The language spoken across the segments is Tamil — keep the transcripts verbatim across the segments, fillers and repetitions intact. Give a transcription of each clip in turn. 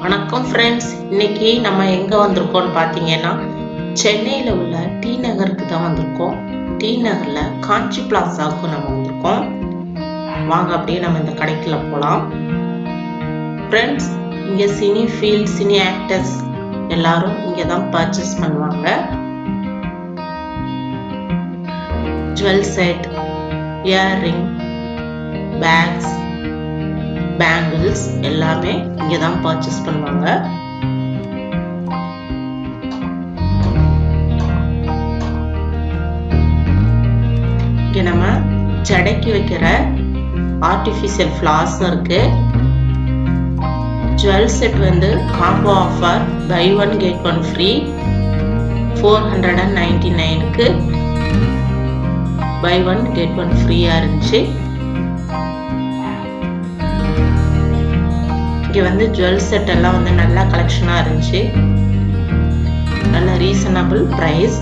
வணக்கம் ஃப்ரெண்ட்ஸ், இன்னைக்கு நம்ம எங்க வந்திருக்கோம்னு பார்த்தீங்கன்னா சென்னையில் உள்ள டி நகருக்கு தான் வந்திருக்கோம். டி நகர்ல காஞ்சி பிளாசாவுக்கு நம்ம வந்திருக்கோம். வாங்க அப்படியே நம்ம இந்த கடைக்குள்ள போகலாம். ஃப்ரெண்ட்ஸ், இங்க சினி ஃபீல்ட் சினி ஆக்டர்ஸ் எல்லாரும் இங்க தான் பர்ச்சேஸ் பண்ணுவாங்க. Jewel set, earring, bags, bangles எல்லாமே இங்க தான் பர்ச்சேஸ் பண்ணுவாங்க. இங்க நம்ம ஜடைக்கு வைக்கிற ஆர்டிபிஷியல் ஃபிளார்ஸ் இருக்கு. ஜுவல் செட் வந்து combo offer buy one get one free four hundred and ninety நைனுக்கு பை ஒன் கெட் ஒன் ஃப்ரீயா இருந்துச்சு. இங்க வந்து ஜுவல் செட் எல்லாம் வந்து நல்ல கலெக்ஷனா இருந்துச்சு. நல்ல ரீசனபிள் பிரைஸ்.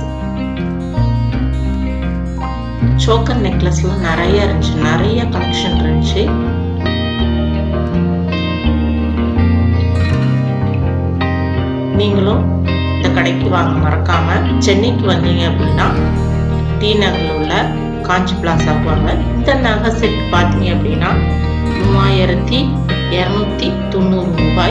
சோக்கர் நெக்லஸ்ல நிறைய இருந்துச்சு, நிறைய கலெக்ஷன் இருந்துச்சு. நீங்களும் இந்த கடைக்கு வாங்க மறக்காம. சென்னைக்கு வந்தீங்க அப்படின்னா டி நகர்ல உள்ள காஞ்சி பிளாசாவுக்கு வாங்க. இந்த நகை செட் பார்த்தீங்க அப்படின்னா மூவாயிரத்தி இருநூத்தி தொண்ணூறு ரூபாய்.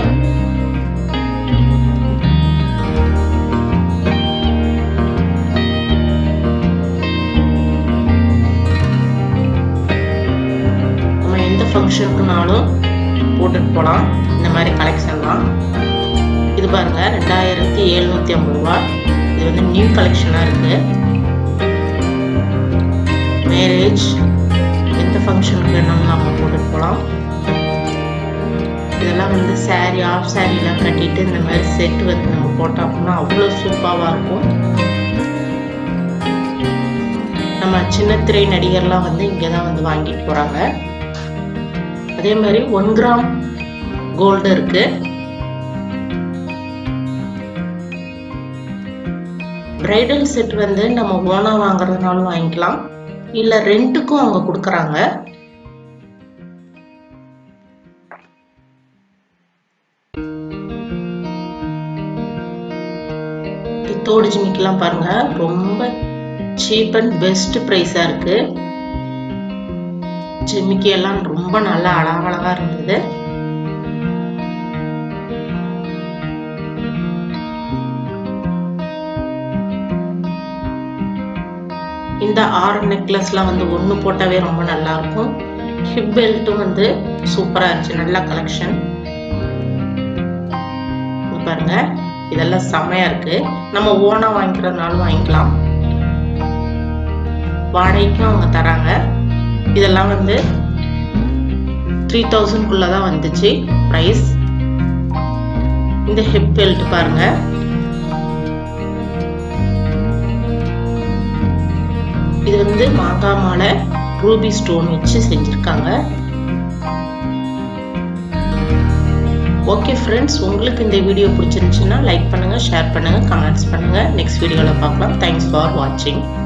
நம்ம எந்த ஃபங்க்ஷனுக்குனாலும் போட்டுட்டு போலாம். இந்த மாதிரி கலெக்ஷன் தான். இது பாருங்க, ரெண்டாயிரத்தி எழுநூத்தி ஐம்பது ரூபாய். இது வந்து நியூ கலெக்ஷனா இருக்கு. மேரேஜ் எந்த ஃபங்க்ஷனுக்கு வேணாலும் நம்ம போட்டுட்டு போகலாம். இதெல்லாம் வந்து சாரி, ஆஃப் சாரி எல்லாம் கட்டிட்டு இந்த மாதிரி செட் வந்து நம்ம போட்டோம் அப்படின்னா அவ்வளோ சூப்பராக இருக்கும். நம்ம சின்ன திரை நடிகர்லாம் வந்து இங்கே தான் வந்து வாங்கிட்டு போறாங்க. அதே மாதிரி ஒன் கிராம் கோல்டு இருக்கு. பிரைடல் செட் வந்து நம்ம ஓனா வாங்குறதுனாலும் வாங்கிக்கலாம், இல்ல ரெண்டுக்கும் அவங்க கொடுக்கறாங்க. தோடு ஜிமிக்கெல்லாம் பாருங்க, ரொம்ப சீப் அண்ட் பெஸ்ட் பிரைஸா இருக்கு. ஜிமிக்கி எல்லாம் ரொம்ப நல்லா அழகழகா இருந்தது. இந்த ஆறு நெக்லஸ்லாம் வந்து ஒண்ணு போட்டாவே ரொம்ப நல்லா இருக்கும். ஹிப் பெல்ட்டும் வந்து சூப்பரா இருந்துச்சு, நல்ல கலெக்ஷன். பாருங்க, இதெல்லாம் செம்மையா இருக்கு. நம்ம ஓனா வாங்கிக்கிறதுனாலும் வாங்கிக்கலாம், வாடகைக்கும் அவங்க தராங்க. இதெல்லாம் வந்து த்ரீ தௌசண்ட் குள்ளதான் வந்துச்சு பிரைஸ். இந்த ஹிப் பெல்ட் பாருங்க, இது வந்து மாங்காய் மாலை ரூபி ஸ்டோன் வச்சு செஞ்சிருக்காங்க. ஓகே ஃப்ரெண்ட்ஸ், உங்களுக்கு இந்த வீடியோ பிடிச்சிருந்துச்சுன்னா லைக் பண்ணுங்க, ஷேர் பண்ணுங்க, கமெண்ட்ஸ் பண்ணுங்க. நெக்ஸ்ட் வீடியோல பார்க்கலாம். தேங்க்ஸ் ஃபார் வாட்சிங்.